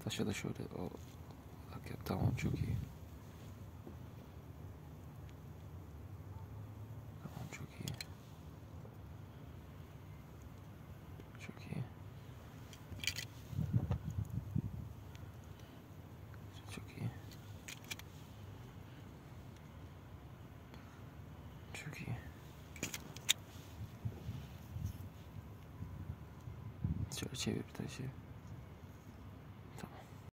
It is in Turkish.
Taşa da şöyle o. Bak yap, tamam, çok iyi. Tamam, çok iyi. Çok iyi. Çok iyi. Çok iyi. Şöyle çevir bir taşı.